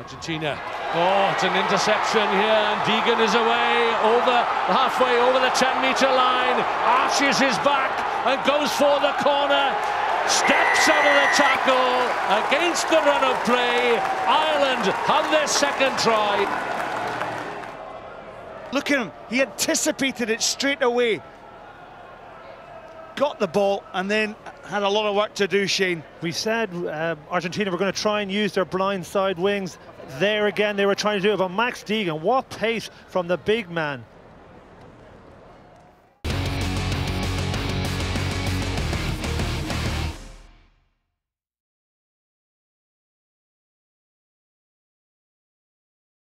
Argentina. Oh, it's an interception here, and Deegan is away, halfway over the 10-metre line, arches his back and goes for the corner, steps out of the tackle against the run of play. Ireland have their second try. Look at him, he anticipated it straight away. Got the ball and then had a lot of work to do, Shane. We said Argentina were going to try and use their blind side wings. There again, they were trying to do it, but Max Deegan, what pace from the big man.